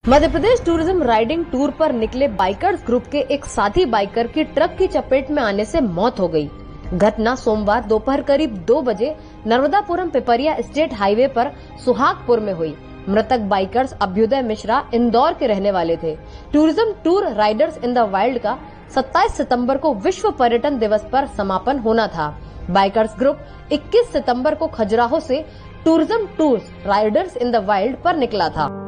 मध्य Pradesh tourism riding tour पर निकले bikers group के एक साथी बाइकर की ट्रक की चपेट में आने से मौत हो गई। घटना सोमवार दोपहर करीब 2 बजे नर्मदापुरम पिपरिया स्टेट हाईवे पर सुहागपुर में हुई। मृतक बाइकर्स अभ्युदय मिश्रा इंदौर के रहने वाले थे। Tourism tour riders in the wild का 27 सितंबर को विश्व पर्यटन दिवस पर समापन होना था। बाइकर्स ग्रुप 21 सितंबर को खजुराहो से tourism tours riders in the wild पर निकला था।